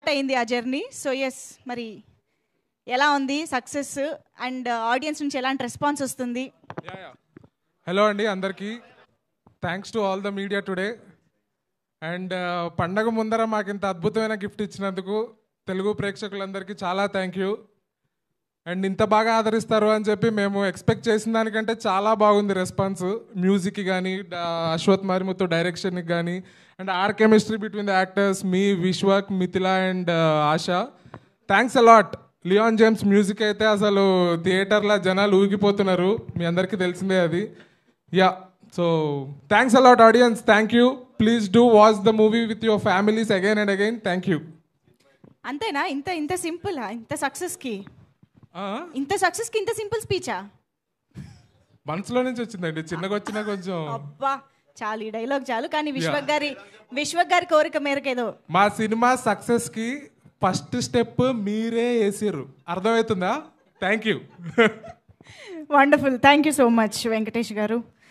అయింది ఆ journey. So yes, మరి ఎలా ఉంది సక్సెస్ అండ్ ఆడియన్స్ నుంచి ఎలాంటి రెస్పాన్స్ వస్తుంది? హలో అండి అందరికీ, thanks to all the media today. And పండగ ముందర మాకు ఇంత అద్భుతమైన గిఫ్ట్ ఇచ్చినందుకు తెలుగు ప్రేక్షకులందరికీ చాలా థ్యాంక్ యూ. అండ్ ఇంత బాగా ఆదరిస్తారు అని చెప్పి మేము ఎక్స్పెక్ట్ చేసిన దానికంటే చాలా బాగుంది రెస్పాన్స్. మ్యూజిక్కి కానీ, అశ్వత్ మారిముత్తు డైరెక్షన్కి కానీ, and our chemistry between the actors, మీ Vishwak, Mithila and Asha, thanks a lot. Leon James music అయితే అసలు థియేటర్లో జనాలు ఊగిపోతున్నారు, మీ అందరికీ తెలిసిందే అది. Yeah, so thanks a lot audience, thank you. Please do watch the movie with your families again and again. Thank you. అంతేనా? ఇంత సింపుల్? ఇంత సక్సెస్కి ఇంత సింపుల్ స్పీచా? మనసులో నుంచి వచ్చిందండి, చిన్నగా వచ్చినా కొంచెం. అబ్బా చాలు, ఈ డైలాగ్ చాలు. కానీ విశ్వక్ గారి కోరిక మేరకు ఏదో. మా సినిమా సక్సెస్ కి ఫస్ట్ స్టెప్ మీరే వేసిర్రు, అర్థమవుతుందా? Thank you. Wonderful, thank you so much Venkatesh గారు.